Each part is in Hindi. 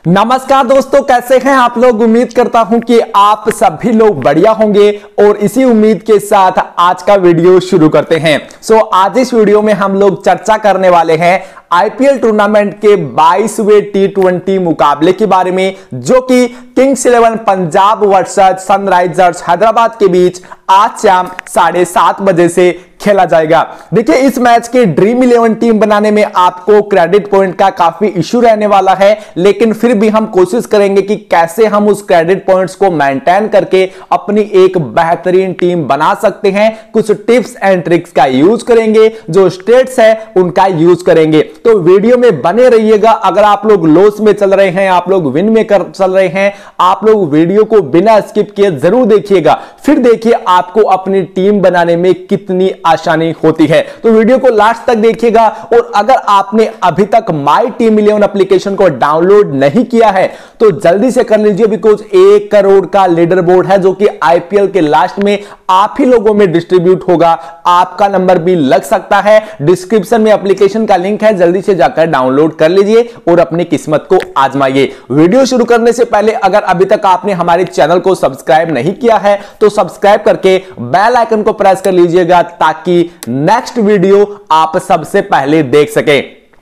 नमस्कार दोस्तों, कैसे हैं आप लोग। उम्मीद करता हूं कि आप सभी लोग बढ़िया होंगे और इसी उम्मीद के साथ आज का वीडियो शुरू करते हैं। आज इस वीडियो में हम लोग चर्चा करने वाले हैं आईपीएल टूर्नामेंट के 22वें टी20 मुकाबले के बारे में, जो कि Kings 11 Punjab versus Sunrisers Hyderabad के बीच आज शाम 7:30 बजे से खेला जाएगा। देखिए, इस मैच के ड्रीम 11 टीम बनाने में आपको क्रेडिट पॉइंट का काफी इश्यू रहने वाला है, लेकिन फिर भी हम कोशिश करेंगे कि कैसे हम उस क्रेडिट पॉइंट्स को मेंटेन करके अपनी एक बेहतरीन टीम बना सकते हैं। कुछ टिप्स एंड ट्रिक्स का यूज करेंगे, जो स्टेट्स है उनका यूज करेंगे। तो वीडियो में बने रहिएगा। अगर आप लोग लॉस में चल रहे हैं, आप लोग विन में चल रहे हैं, आप लोग वीडियो को बिना स्किप किए जरूर देखिएगा। फिर देखिए आपको अपनी टीम बनाने में कितनी आसानी होती है। तो वीडियो को लास्ट तक देखिएगा। और अगर आपने अभी तक माई टीम 11 एप्लीकेशन को डाउनलोड नहीं किया है तो जल्दी से कर लीजिए, बिकॉज 1 करोड़ का लीडर बोर्ड है, जो कि आईपीएल के लास्ट में आप ही लोगों में डिस्ट्रीब्यूट होगा। आपका नंबर भी लग सकता है। डिस्क्रिप्शन में एप्लीकेशन का लिंक है, जल्दी से जाकर डाउनलोड कर लीजिए और अपनी किस्मत को आजमाइए। वीडियो शुरू करने से पहले अगर अभी तक आपने हमारे चैनल को सब्सक्राइब नहीं किया है तो सब्सक्राइब करके बेल आइकन को प्रेस कर लीजिएगा, ताकि नेक्स्ट वीडियो आप सबसे पहले देख सकें।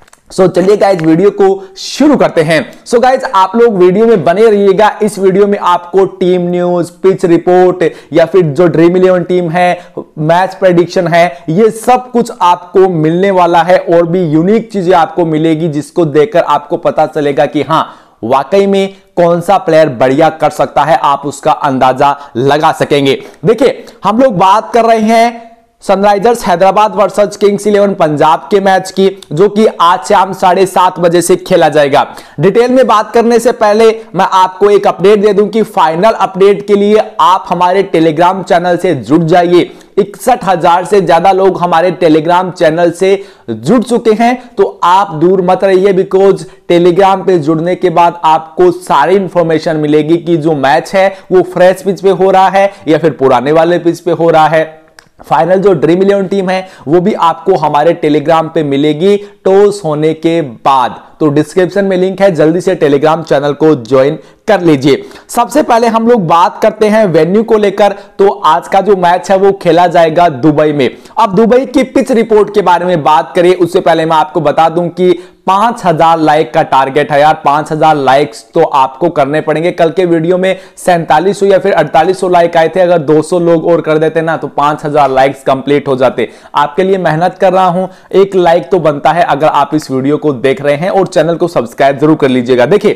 चलिए गाइज वीडियो को शुरू करते हैं। गाइज आप लोग वीडियो में बने रहिएगा। इस वीडियो में आपको टीम न्यूज, पिच रिपोर्ट या फिर जो ड्रीम 11 टीम है, मैच प्रेडिक्शन है, ये सब कुछ आपको मिलने वाला है। और भी यूनिक चीजें आपको मिलेगी, जिसको देखकर आपको पता चलेगा कि हाँ, वाकई में कौन सा प्लेयर बढ़िया कर सकता है, आप उसका अंदाजा लगा सकेंगे। देखिए, हम लोग बात कर रहे हैं Sunrisers Hyderabad versus Kings 11 Punjab के मैच की, जो कि आज शाम 7:30 बजे से खेला जाएगा। डिटेल में बात करने से पहले मैं आपको एक अपडेट दे दूं कि फाइनल अपडेट के लिए आप हमारे टेलीग्राम चैनल से जुड़ जाइए। 61,000 से ज्यादा लोग हमारे टेलीग्राम चैनल से जुड़ चुके हैं, तो आप दूर मत रहिए, बिकॉज टेलीग्राम पे जुड़ने के बाद आपको सारी इंफॉर्मेशन मिलेगी कि जो मैच है वो फ्रेश पिच पे हो रहा है या फिर पुराने वाले पिच पे हो रहा है। फाइनल जो ड्रीम 11 टीम है वो भी आपको हमारे टेलीग्राम पे मिलेगी टॉस होने के बाद। तो डिस्क्रिप्शन में लिंक है, जल्दी से टेलीग्राम चैनल को ज्वाइन कर लीजिए। सबसे पहले हम लोग बात करते हैं वेन्यू को लेकर। तो आज का जो मैच है वो खेला जाएगा दुबई में। अब दुबई की पिच रिपोर्ट के बारे में बात करें उससे पहले मैं आपको बता दूं कि 5,000 लाइक का टारगेट है यार। 5,000 लाइक्स तो आपको करने पड़ेंगे। कल के वीडियो में 4700 या फिर 4800 लाइक आए थे। अगर 200 लोग और कर देते ना तो 5,000 लाइक्स कंप्लीट हो जाते। आपके लिए मेहनत कर रहा हूं, एक लाइक तो बनता है अगर आप इस वीडियो को देख रहे हैं, और चैनल को सब्सक्राइब जरूर कर लीजिएगा। देखिए,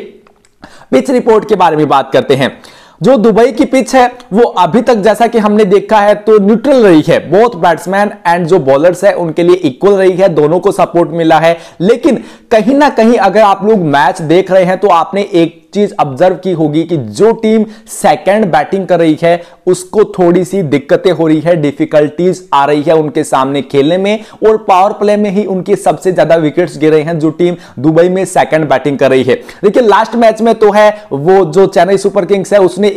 पिच रिपोर्ट के बारे में बात करते हैं। जो दुबई की पिच है वो अभी तक जैसा कि हमने देखा है तो न्यूट्रल रही है। बोथ बैट्समैन एंड जो बॉलर्स है उनके लिए इक्वल रही है, दोनों को सपोर्ट मिला है। लेकिन कहीं ना कहीं अगर आप लोग मैच देख रहे हैं तो आपने एक चीज ऑब्जर्व की होगी कि जो टीम सेकंड बैटिंग कर रही है उसको थोड़ी सी दिक्कतें हो रही है, डिफिकल्टीज आ रही है उनके सामने खेलने में, और पावर प्ले में ही उनके सबसे ज्यादा विकेट्स गिरे हैं जो टीम दुबई में सेकंड बैटिंग कर रही है। देखिए, लास्ट मैच में तो है वो जो चेन्नई सुपर किंग्स है उसने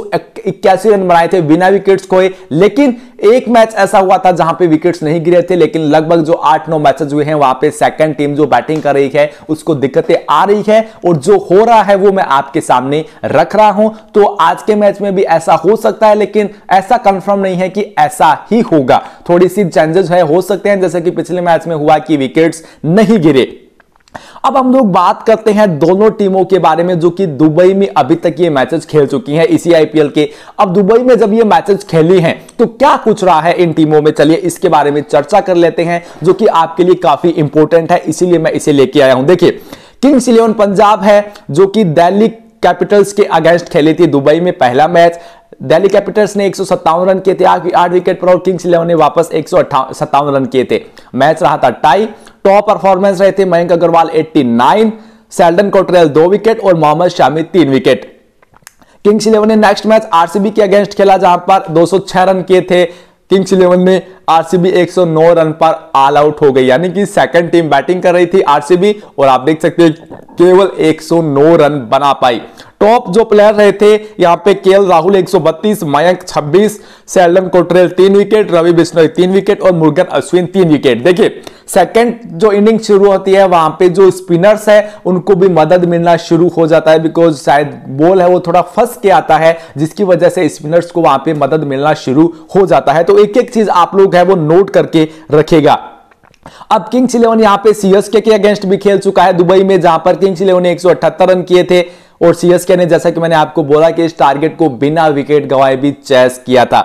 181 रन बनाए थे बिना विकेट्स खोए। लेकिन एक मैच ऐसा हुआ था जहां पे विकेट्स नहीं गिरे थे, लेकिन लगभग जो 8-9 मैचेस हुए हैं वहां पे सेकंड टीम जो बैटिंग कर रही है उसको दिक्कतें आ रही है, और जो हो रहा है वो मैं आपके सामने रख रहा हूं। तो आज के मैच में भी ऐसा हो सकता है, लेकिन ऐसा कंफर्म नहीं है कि ऐसा ही होगा। थोड़ी सी चेंजेस है, हो सकते हैं, जैसे कि पिछले मैच में हुआ कि विकेट्स नहीं गिरे। अब हम लोग बात करते हैं दोनों टीमों के बारे में, जो कि दुबई में अभी तक ये मैचेस खेल चुकी हैं इसी आईपीएल के। अब दुबई में जब ये मैचेस खेली हैं तो क्या कुछ रहा है इन टीमों में, चलिए इसके बारे में चर्चा कर लेते हैं, जो कि आपके लिए काफी इंपॉर्टेंट है, इसीलिए मैं इसे लेके आया हूं। देखिए, किंग्स 11 पंजाब है जो कि दिल्ली कैपिटल्स के अगेंस्ट खेली थी दुबई में पहला मैच। दिल्ली कैपिटल्स ने 157 रन किए थे 8 विकेट पर, और किंग्स 11 ने वापस 157 रन किए थे। मैच रहा था टाई। टॉप परफॉर्मेंस रहे थे Mayank Agarwal 89, Sheldon Cottrell 2 wicket और मोहम्मद शामी 3 विकेट। किंग्स 11 ने नेक्स्ट मैच आरसीबी के अगेंस्ट खेला, जहां पर 206 रन किए थे किंग्स 11 ने। आरसीबी 109 रन पर ऑल आउट हो गई, यानी कि सेकंड टीम बैटिंग कर रही थी आरसीबी, और आप देख सकते हैं केवल 109 रन बना पाई। टॉप जो प्लेयर रहे थे यहाँ पे KL Rahul 132, Mayank 26, Sheldon Cottrell 3 wicket, Ravi Bishnoi 3 wicket और मुरुगन अश्विन 3 विकेट। देखिए सेकंड जो इनिंग शुरू होती है वहां पे जो स्पिनर्स है उनको भी मदद मिलना शुरू हो जाता है, बिकॉज शायद बॉल है वो थोड़ा फंस के आता है, जिसकी वजह से स्पिनर्स को वहां पे मदद मिलना शुरू हो जाता है। तो एक एक चीज आप लोग है वो नोट करके रखेगा। अब किंग्स इलेवन यहां पे सीएसके के अगेंस्ट भी खेल चुका है दुबई में, जहां पर किंग्स इलेवन ने 178 रन किए थे और सीएसके ने, जैसा कि मैंने आपको बोला कि इस टारगेट को बिना विकेट गंवाए भी चेस किया था।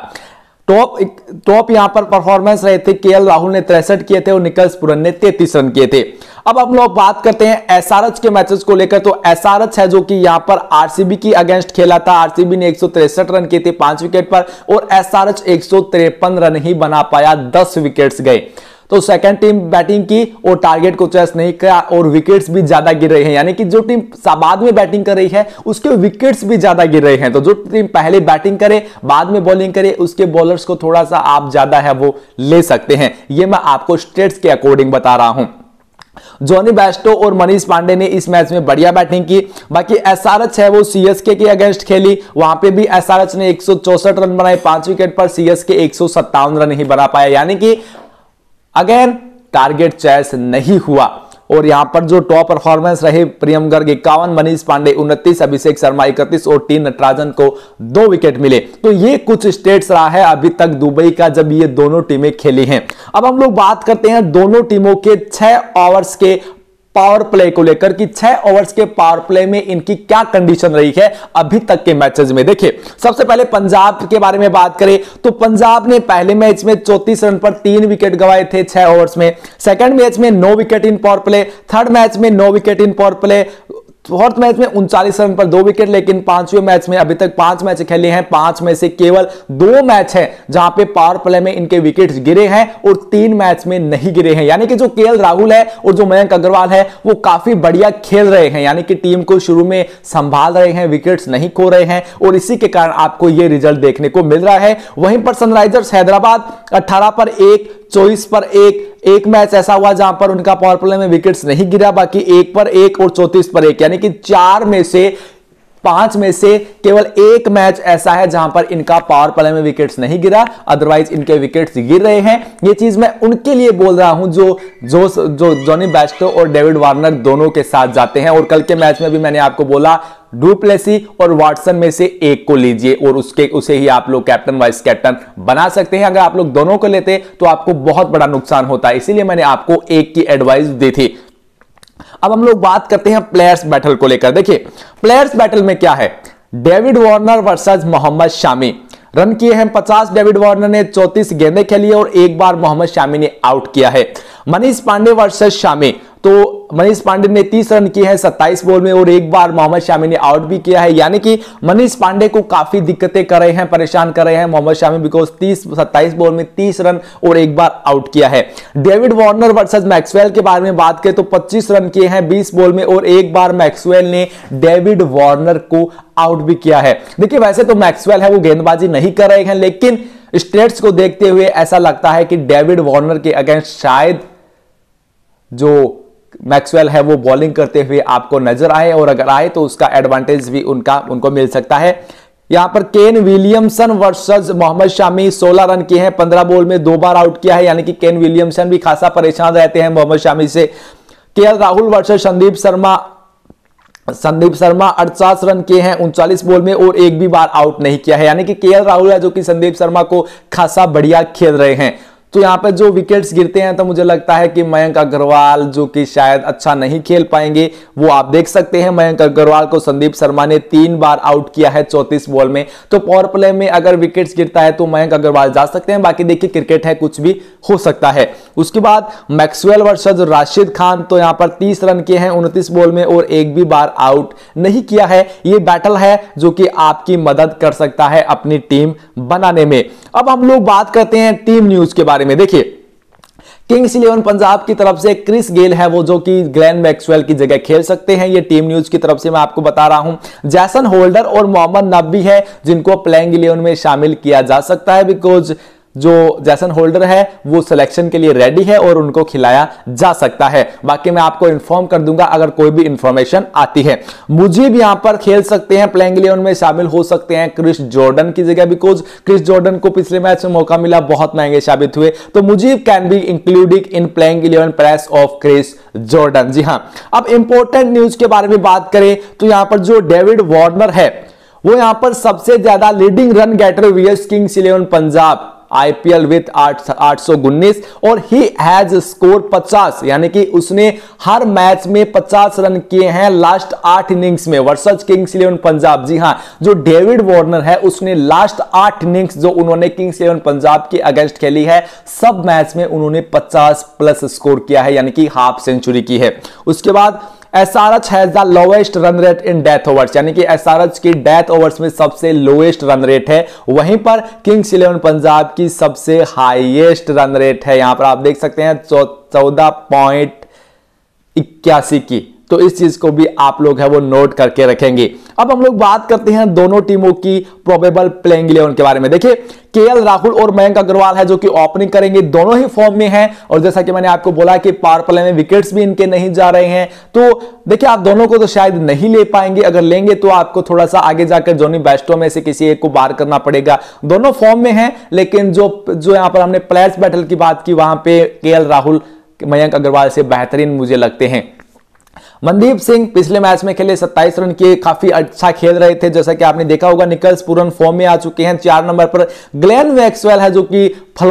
टॉप यहां पर परफॉर्मेंस रहे थे, केएल राहुल ने 63 किए थे और निकल्स पुरन ने 33 रन किए थे। अब हम लोग बात करते हैं एसआरएच के मैचेस को लेकर। तो एसआरएच है जो कि यहां पर आरसीबी की अगेंस्ट खेला था। आरसीबी ने 163 रन किए थे 5 विकेट पर और एसआरएच 153 रन ही बना पाया, 10 विकेट्स गए। तो सेकंड टीम बैटिंग की और टारगेट को चेस नहीं किया और विकेट्स भी ज्यादा गिर रहे हैं, यानी कि जो टीम बाद में बैटिंग कर रही है उसके विकेट्स भी ज्यादा गिर रहे हैं। तो जो टीम पहले बैटिंग करे बाद में बॉलिंग करे उसके बॉलर्स को थोड़ा सा आप ज्यादा है वो ले सकते हैं। ये मैं आपको स्टेट्स के अकॉर्डिंग बता रहा हूं। जॉनी बेस्टो और मनीष पांडे ने इस मैच में बढ़िया बैटिंग की। बाकी एसआरएच है वो सीएसके के अगेंस्ट खेली, वहां पे भी एसआरएच ने 164 रन बनाए 5 विकेट पर, सीएसके 157 रन ही बना पाया, यानी कि अगेन टारगेट चेस नहीं हुआ। और यहां पर जो टॉप परफॉर्मेंस रहे, प्रियम गर्ग 51, मनीष पांडे 29, अभिषेक शर्मा 31 और टी नटराजन को 2 विकेट मिले। तो ये कुछ स्टेट्स रहा है अभी तक दुबई का जब ये दोनों टीमें खेली हैं। अब हम लोग बात करते हैं दोनों टीमों के 6 ओवर्स के पावर प्ले को लेकर कि 6 ओवर्स के पावर प्ले में इनकी क्या कंडीशन रही है अभी तक के मैचेस में। देखिए सबसे पहले पंजाब के बारे में बात करें तो पंजाब ने पहले मैच में 34 रन पर 3 विकेट गंवाए थे 6 ओवर्स में। सेकंड मैच में 9 wicket in power play, third match में 9 wicket in power play, fourth match में 39 रन पर 2 विकेट। लेकिन पांचवें मैच में अभी तक 5 मैच खेले हैं, 5 में से केवल 2 मैच है जहां पे पावर प्ले में इनके विकेट्स गिरे हैं और 3 मैच में नहीं गिरे हैं। यानी कि जो केएल राहुल है और जो मयंक अग्रवाल है वो काफी बढ़िया खेल रहे हैं, यानी कि टीम को शुरू में संभाल रहे हैं, विकेट्स नहीं खो रहे हैं और इसी के कारण आपको यह रिजल्ट देखने को मिल रहा है। वहीं पर सनराइजर्स हैदराबाद 18 पर 1, 24 पर 1 मैच ऐसा हुआ जहां पर उनका पावर प्ले में विकेट्स नहीं गिरा, बाकी 1 पर 1 और 34 पर 1, यानी कि 4 में से 5 में से केवल 1 मैच ऐसा है जहां पर इनका पावर प्ले में विकेट्स नहीं गिरा, अदरवाइज इनके विकेट्स गिर रहे हैं। ये चीज मैं उनके लिए बोल रहा हूं जो जॉनी बेस्टो और डेविड वार्नर दोनों के साथ जाते हैं। और कल के मैच में भी मैंने आपको बोला डू प्लेसी और वाटसन में से एक को लीजिए और उसे ही आप लोग कैप्टन वाइस कैप्टन बना सकते हैं। अगर आप लोग दोनों को लेते तो आपको बहुत बड़ा नुकसान होता है, इसीलिए मैंने आपको एक की एडवाइस दी थी। अब हम लोग बात करते हैं प्लेयर्स बैटल को लेकर। देखिए प्लेयर्स बैटल में क्या है, David Warner versus Mohammed Shami. Run किए हैं 50 डेविड वार्नर ने, 34 गेंदें खेली और 1 बार मोहम्मद शामी ने आउट किया है। मनीष पांडे वर्सेस शामी, तो मनीष पांडे ने 30 रन किए हैं 27 बॉल में और 1 बार मोहम्मद शामी ने आउट भी किया है, यानी कि मनीष पांडे को काफी दिक्कतें कर रहे हैं, परेशान कर रहे हैं मोहम्मद शामी, बिकॉज 27 बॉल में 30 रन और 1 बार आउट किया है। डेविड वार्नर वर्सेस मैक्सवेल के बारे में बात करें तो 25 रन किए हैं 20 बॉल में और 1 बार मैक्सवेल ने डेविड वार्नर को आउट भी किया है। देखिए वैसे तो मैक्सवेल है वो गेंदबाजी नहीं कर रहे हैं, लेकिन स्टेट्स को देखते हुए ऐसा लगता है कि डेविड वार्नर के अगेंस्ट शायद जो मैक्सवेल है वो बॉलिंग करते हुए आपको नजर आए, और अगर आए तो उसका एडवांटेज भी उनको मिल सकता है। यहां पर Kane Williamson versus Mohammed Shami 16 run किए हैं 15 बॉल में, 2 बार आउट किया है, यानी कि केन विलियमसन भी खासा परेशान रहते हैं मोहम्मद शामी से। KL Rahul versus Sandeep Sharma 48 run किए हैं 39 बॉल में और 1 भी बार आउट नहीं किया है, यानी कि केएल राहुल है जो कि संदीप शर्मा को खासा बढ़िया खेल रहे हैं। तो यहां पर जो विकेट्स गिरते हैं तो मुझे लगता है कि मयंक अग्रवाल जो कि शायद अच्छा नहीं खेल पाएंगे, वो आप देख सकते हैं। मयंक अग्रवाल को संदीप शर्मा ने 3 बार आउट किया है 34 बॉल में, तो पावर प्ले में अगर विकेट्स गिरता है तो मयंक अग्रवाल जा सकते हैं। बाकी देखिए क्रिकेट है, कुछ भी हो सकता है। उसके बाद मैक्सवेल वर्सेस राशिद खान, तो यहां पर 30 रन किए हैं 29 बॉल में और 1 भी बार आउट नहीं किया है। ये बैटल है जो कि आपकी मदद कर सकता है अपनी टीम बनाने में। अब हम लोग बात करते हैं टीम न्यूज के बारे में। देखिए किंग्स इलेवन पंजाब की तरफ से क्रिस गेल है वो जो कि ग्लेन मैक्सवेल की जगह खेल सकते हैं, ये टीम न्यूज की तरफ से मैं आपको बता रहा हूं। जैसन होल्डर और मोहम्मद नबी है जिनको प्लेइंग 11 में शामिल किया जा सकता है, बिकॉज जो जैसन होल्डर है वो सिलेक्शन के लिए रेडी है और उनको खिलाया जा सकता है। बाकी मैं आपको इन्फॉर्म कर दूंगा अगर कोई भी इंफॉर्मेशन आती है। मुझे भी यहां पर खेल सकते हैं, प्लेइंग 11 में शामिल हो सकते हैं क्रिस जॉर्डन की जगह, बिकॉज क्रिस जॉर्डन को पिछले मैच में मौका मिला, बहुत महंगे साबित हुए, तो मुझे can be included in playing 11 place of Chris Jordan. जी हां, अब इंपॉर्टेंट न्यूज के बारे में बात करें तो यहां पर जो डेविड वार्नर है वो यहां पर सबसे ज्यादा leading run getter vs Kings 11 Punjab IPL with 819 और ही हैज स्कोर 50, यानी कि उसने हर मैच में 50 रन किए हैं लास्ट 8 इनिंग्स में वर्सेस किंग्स 11 पंजाब। जी हां, जो डेविड वार्नर है उसने लास्ट 8 इनिंग्स जो उन्होंने किंग्स 11 पंजाब के अगेंस्ट खेली है सब मैच में उन्होंने 50 प्लस स्कोर किया है, यानी कि हाफ सेंचुरी की है। उसके बाद SRH has the lowest run rate in death overs, यानी कि SRH की डेथ ओवर्स में सबसे लोएस्ट रन रेट है, वहीं पर किंग्स 11 पंजाब की सबसे हाईएस्ट रन रेट है। यहां पर आप देख सकते हैं 14.81 की, तो इस चीज को भी आप लोग है वो नोट करके रखेंगे। अब हम लोग बात करते हैं दोनों टीमों की प्रोबेबल प्लेइंग 11 के बारे में। देखिए केएल राहुल और मयंक अग्रवाल है जो कि ओपनिंग करेंगे, दोनों ही फॉर्म में हैं और जैसा कि मैंने आपको बोला कि पावर प्ले में विकेट्स भी इनके नहीं जा रहे हैं, तो देखिए आप दोनों को तो शायद नहीं ले पाएंगे, अगर लेंगे तो आपको थोड़ा सा आगे जाकर जॉनी बेस्टो में से किसी एक को बाहर करना पड़ेगा। दोनों फॉर्म में हैं, लेकिन जो यहां पर हमने प्लेयर्स बैटल की बात की वहां पे केएल राहुल मयंक अग्रवाल से बेहतरीन मुझे लगते हैं। मनदीप सिंह पिछले मैच में खेले 27 रन किए, काफी अच्छा खेल रहे थे, जैसा कि आपने देखा होगा। निकल्स पूरन फॉर्म में आ चुके हैं। 4 नंबर पर ग्लेन मैक्सवेल है जो कि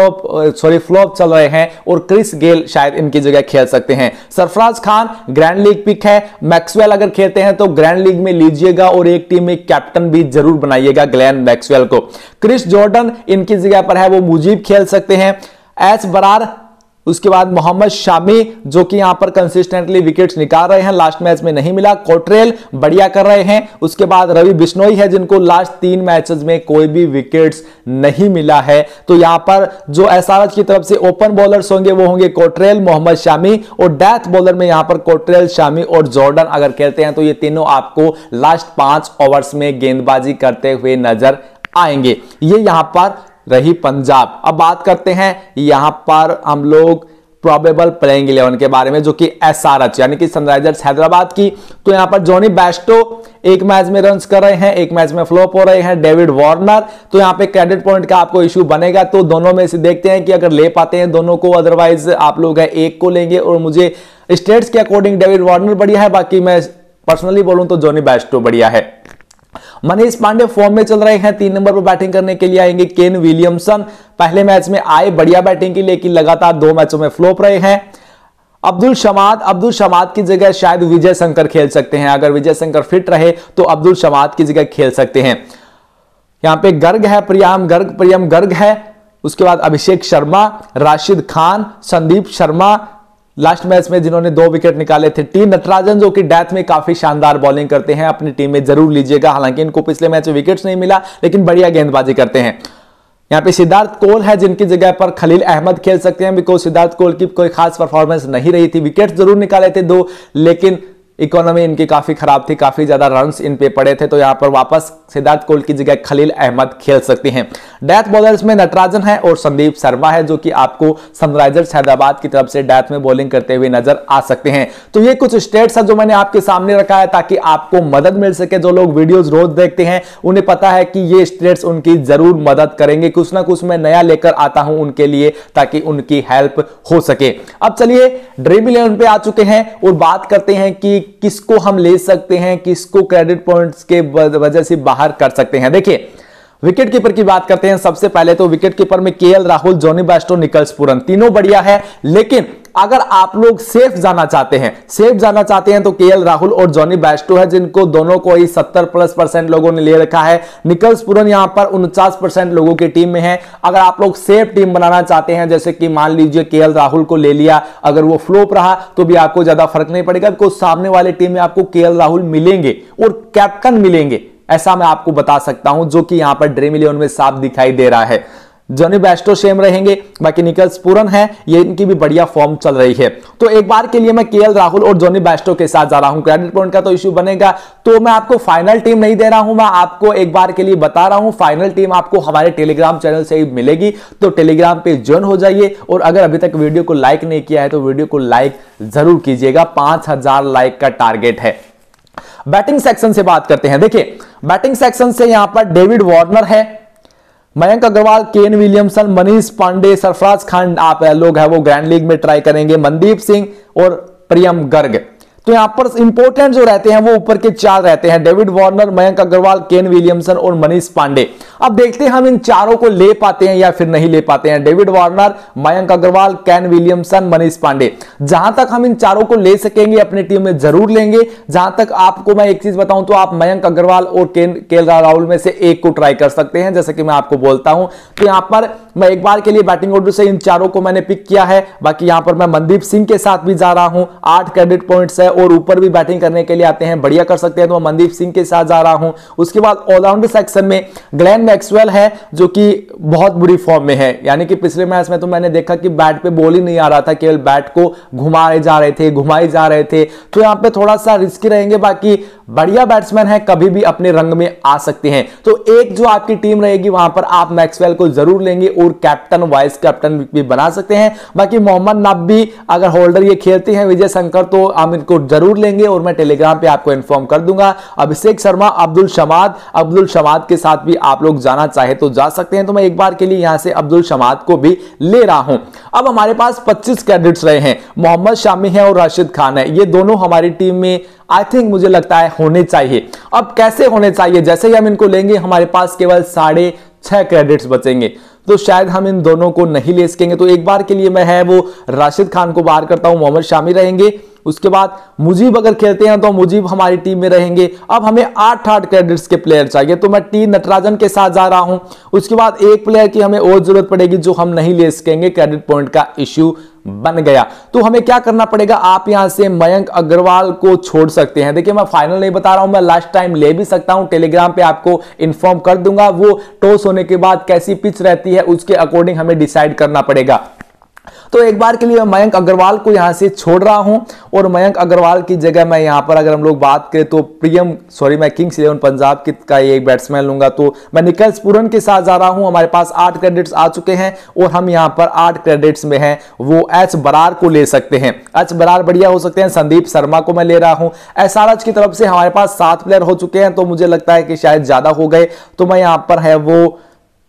फ्लॉप चल रहे हैं और क्रिस गेल शायद इनकी जगह खेल सकते हैं। Sarfaraz Khan grand league pick है, मैक्सवेल अगर खेलते हैं तो ग्रैंड लीग में लीजिएगा और एक टीम में कैप्टन भी जरूर बनाइएगा ग्लेन मैक्सवेल को। क्रिस जॉर्डन इनकी जगह पर है, वो मुजीब खेल सकते हैं। एस बरार, उसके बाद मोहम्मद शामी जो कि यहां पर कंसिस्टेंटली विकेट्स निकाल रहे हैं, लास्ट मैच में नहीं मिला। कोट्रेल बढ़िया कर रहे हैं। उसके बाद रवि बिश्नोई है जिनको लास्ट 3 मैचेस में कोई भी विकेट्स नहीं मिला है। तो यहां पर जो एसआरएच की तरफ से ओपन बॉलर्स होंगे वो होंगे कोट्रेल, मोहम्मद शामी, और डेथ बॉलर में यहां पर कोट्रेल, शामी और जॉर्डन अगर खेलते हैं तो ये तीनों आपको लास्ट 5 ओवर्स में गेंदबाजी करते हुए नजर आएंगे। ये यहां पर रही पंजाब। अब बात करते हैं यहां पर हम लोग प्रोबेबल प्लेइंग 11 के बारे में जो कि एसआरएच यानी कि सनराइजर्स हैदराबाद की। तो यहां पर जॉनी बेस्टो एक मैच में रन्स कर रहे हैं, एक मैच में फ्लॉप हो रहे हैं। डेविड वार्नर, तो यहां पे क्रेडिट पॉइंट का आपको इश्यू बनेगा, तो दोनों में से देखते हैं कि अगर ले पाते हैं दोनों को, अदरवाइज आप लोग है एक को लेंगे। और मुझे स्टेट्स के अकॉर्डिंग डेविड वार्नर बढ़िया है, बाकी मैं पर्सनली बोलूं तो जॉनी बेस्टो बढ़िया है। मनीष पांडे फॉर्म में चल रहे हैं, 3 नंबर पर बैटिंग करने के लिए आएंगे। केन विलियमसन पहले मैच में आए बढ़िया बैटिंग की, लेकिन लगातार 2 मैचों में फ्लॉप रहे हैं। अब्दुल शमाद की जगह शायद विजय शंकर खेल सकते हैं, अगर विजय शंकर फिट रहे तो अब्दुल शमाद की जगह खेल सकते हैं। यहां पे गर्ग है, प्रियम गर्ग है। उसके बाद अभिषेक शर्मा, राशिद खान, संदीप शर्मा लास्ट मैच में जिन्होंने 2 विकेट निकाले थे। टी नटराजन जो कि डेथ में काफी शानदार बॉलिंग करते हैं, अपनी टीम में जरूर लीजिएगा। हालांकि इनको पिछले मैच में विकेट्स नहीं मिला, लेकिन बढ़िया गेंदबाजी करते हैं। यहां पे सिद्धार्थ कोल है जिनकी जगह पर खलील अहमद खेल सकते हैं, बिकॉज सिद्धार्थ कोल की कोई खास परफॉर्मेंस नहीं रही थी। विकेट जरूर निकाले थे 2, लेकिन इकोनॉमी इनकी काफी खराब थी, काफी ज्यादा रन्स इन पे पड़े थे। तो यहां पर वापस सिद्धार्थ कोल की जगह खलील अहमद खेल सकते हैं। डेथ बॉलर्स में नटराजन है और संदीप शर्मा है जो कि आपको सनराइजर्स हैदराबाद की तरफ से डेथ में बॉलिंग करते हुए नजर आ सकते हैं। तो ये कुछ स्टेट्स है जो मैंने आपके सामने रखा है ताकि आपको मदद मिल सके। जो लोग वीडियोस रोज देखते हैं उन्हें पता है कि ये स्टेट्स उनकी जरूर मदद करेंगे, कुछ ना कुछ मैं नया लेकर आता हूं उनके लिए ताकि उनकी हेल्प हो सके। अब चलिए ड्रीम 11 पे आ चुके हैं और बात करते हैं कि किसको हम ले सकते हैं, किसको क्रेडिट पॉइंट्स के वजह से बाहर कर सकते हैं। देखिए विकेट कीपर की बात करते हैं। सबसे पहले तो विकेट कीपर में KL Rahul, Johnny Bairstow, Nicholas Pooran, तीनों बढ़िया है। लेकिन अगर आप लोग सेफ जाना चाहते हैं तो केएल राहुल और जॉनी बेस्टो है जिनको दोनों को ही 70+ % लोगों ने ले रखा है। निकल्स पूरन यहां पर 49% लोगों की टीम में है। अगर आप लोग सेफ टीम बनाना चाहते हैं, जैसे कि मान लीजिए केएल राहुल को ले लिया, अगर वो फ्लॉप रहा तो भी आपको ज्यादा फर्क नहीं पड़ेगा, बिकॉज सामने वाले टीम में आपको केएल राहुल मिलेंगे और कैप्टन मिलेंगे, ऐसा मैं आपको बता सकता हूं, जो कि यहां पर ड्रीम 11 में साफ दिखाई दे रहा है। जॉनी बेस्टो सेम रहेंगे, बाकी निकल्स पूरन है, ये इनकी भी बढ़िया फॉर्म चल रही है। तो एक बार के लिए मैं केएल राहुल और जॉनी बेस्टो के साथ जा रहा हूं। क्रेडिट पॉइंट का तो इश्यू बनेगा, तो मैं आपको फाइनल टीम नहीं दे रहा हूं, मैं आपको एक बार के लिए बता रहा हूं। फाइनल टीम आपको हमारे टेलीग्राम चैनल से ही मिलेगी, तो टेलीग्राम पे ज्वाइन हो जाइए। और अगर अभी तक वीडियो को लाइक नहीं किया है तो वीडियो को लाइक जरूर कीजिएगा, 5000 लाइक का टारगेट है। बैटिंग सेक्शन से बात करते हैं। देखिए बैटिंग सेक्शन से यहां पर डेविड वार्नर है, मयंक अग्रवाल, केन विलियमसन, मनीष पांडे, सरफराज खान आप लोग है वो ग्रैंड लीग में ट्राई करेंगे, मनदीप सिंह और प्रियम गर्ग। तो यहां पर इंपॉर्टेंट जो रहते हैं वो ऊपर के 4 रहते हैं, David Warner, Mayank Agarwal, Kane Williamson और मनीष पांडे। अब देखते हैं हम इन चारों को ले पाते हैं या फिर नहीं ले पाते हैं। David Warner, Mayank Agarwal, Kane Williamson, Manish Pandey, जहां तक हम इन चारों को ले सकेंगे अपनी टीम में जरूर लेंगे। जहां तक आपको मैं एक चीज बताऊं तो आप मयंक अग्रवाल और केएल राहुल में से एक को ट्राई कर सकते हैं, जैसे कि मैं आपको बोलता हूं। तो यहां पर मैं एक बार के लिए बैटिंग ऑर्डर से इन चारों को मैंने पिक किया है। बाकी यहां पर मैं मनदीप सिंह के साथ भी जा रहा हूं, 8 क्रेडिट पॉइंट्स है और ऊपर भी बैटिंग करने के लिए आते हैं, बढ़िया कर सकते हैं, तो मैं मनदीप सिंह के साथ जा रहा हूं। उसके बाद ऑलराउंडर सेक्शन में ग्लेन मैक्सवेल है जो कि बहुत बुरी फॉर्म में है, यानी कि पिछले मैच में तो मैंने देखा कि बैट पे बॉल ही नहीं आ रहा था, केवल बैट को घुमाए जा रहे थे, घुमाए जा रहे थे, तो यहां पे थोड़ा सा रिस्की रहेंगे। बाकी बढ़िया बैट्समैन है, कभी भी अपने रंग में आ सकते हैं। तो एक जो आपकी टीम रहेगी वहां पर आप मैक्सवेल को जरूर लेंगे और कैप्टन वाइस कैप्टन भी बना सकते हैं। बाकी मोहम्मद नबी अगर होल्डर ये खेलते हैं, विजय शंकर, तो हम इनको जरूर लेंगे और मैं टेलीग्राम पे आपको इन्फॉर्म कर दूंगा। अभिषेक शर्मा, अब्दुल शमाद के साथ भी आप लोग जाना चाहे तो जा सकते हैं, तो मैं एक बार के लिए यहां से अब्दुल शमाद को भी ले रहा हूं। अब हमारे पास 25 कैडेट्स रहे हैं, मोहम्मद शामी है और राशिद खान है, ये दोनों हमारी टीम में आई थिंक मुझे लगता है होने चाहिए। अब कैसे होने चाहिए, जैसे ही हम इनको लेंगे हमारे पास केवल 6.5 क्रेडिट्स बचेंगे, तो शायद हम इन दोनों को नहीं ले सकेंगे। तो एक बार के लिए मैं है वो राशिद खान को बाहर करता हूं, मोहम्मद शामी रहेंगे। उसके बाद मुजीब अगर खेलते हैं तो मुजीब हमारी टीम में रहेंगे। अब हमें 8 क्रेडिट्स के प्लेयर चाहिए, तो मैं टी नटराजन के साथ जा रहा हूं। उसके बाद एक प्लेयर की हमें और जरूरत पड़ेगी जो हम नहीं ले सकेंगे, क्रेडिट पॉइंट का इश्यू बन गया। तो हमें क्या करना पड़ेगा, आप यहां से मयंक अग्रवाल को छोड़ सकते हैं। देखिए मैं फाइनल नहीं बता रहा हूं, मैं लास्ट टाइम ले भी सकता हूं, टेलीग्राम पे आपको इन्फॉर्म कर दूंगा। वो टॉस होने के बाद कैसी पिच रहती है उसके अकॉर्डिंग हमें डिसाइड करना पड़ेगा। तो एक बार के लिए मैं मयंक अग्रवाल को यहां से छोड़ रहा हूं और मयंक अग्रवाल की जगह मैं यहां पर अगर हम लोग बात करें तो मैं किंग्स 11 पंजाब का एक बैट्समैन लूंगा, तो मैं निकल्स पूरन के साथ जा रहा हूं। हमारे पास 8 क्रेडिट्स आ चुके हैं और हम यहां पर 8 क्रेडिट्स में हैं वो एच बरार को ले सकते हैं। एच बरार बढ़िया हो सकते हैं। संदीप शर्मा को मैं ले रहा हूं। एसआरएच की तरफ से हमारे पास 7 प्लेयर हो चुके हैं, तो मुझे लगता है कि शायद ज्यादा हो गए, तो मैं यहां पर है वो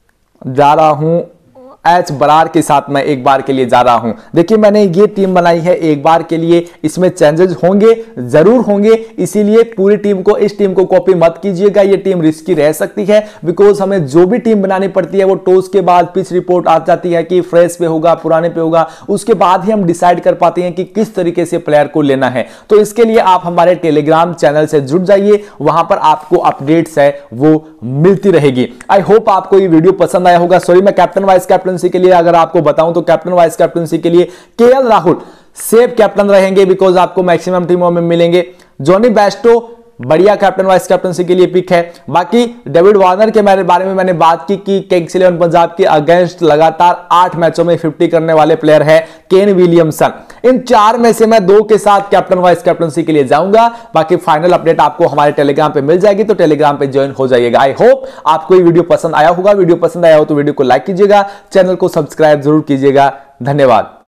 जा रहा हूं एच बरार के साथ मैं एक बार के लिए जा रहा हूं। देखिए मैंने ये टीम बनाई है एक बार के लिए, इसमें चेंजेस होंगे, जरूर होंगे, इसीलिए पूरी टीम को, इस टीम को कॉपी मत कीजिएगा, ये टीम रिस्की रह सकती है। बिकॉज हमें जो भी टीम बनानी पड़ती है वो टॉस के बाद पिच रिपोर्ट आ जाती है कि फ्रेश पे होगा, पुराने पे होगा, उसके बाद ही हम डिसाइड कर पाते हैं कि किस तरीके से प्लेयर को लेना है। तो इसके लिए आप हमारे टेलीग्राम चैनल से जुड़ जाइए, वहां पर आपको अपडेट्स है वो मिलती रहेगी। आई होप आपको ये वीडियो पसंद आया होगा। सॉरी मैं कैप्टन वाइस कैप्टन के लिए अगर आपको बताऊं तो कैप्टन वाइस कैप्टनसी के लिए केएल राहुल सेफ कैप्टन रहेंगे, बिकॉज आपको मैक्सिमम टीमों में मिलेंगे। जॉनी बेस्टो बढ़िया कैप्टन वाइस कैप्टनसी के लिए पिक है। बाकी डेविड वार्नर के बारे में मैंने बात की कि किंग्स 11 पंजाब के अगेंस्ट लगातार 8 मैचों में 50 करने वाले प्लेयर है केन विलियमसन। इन 4 में से मैं 2 के साथ कैप्टन वाइस कैप्टनसी के लिए जाऊंगा। बाकी फाइनल अपडेट आपको हमारे टेलीग्राम पे मिल जाएगी, तो टेलीग्राम पे ज्वाइन हो जाइएगा। आई होप आपको ये वीडियो पसंद आया होगा। वीडियो पसंद आया हो तो वीडियो को लाइक कीजिएगा, चैनल को सब्सक्राइब जरूर कीजिएगा। धन्यवाद।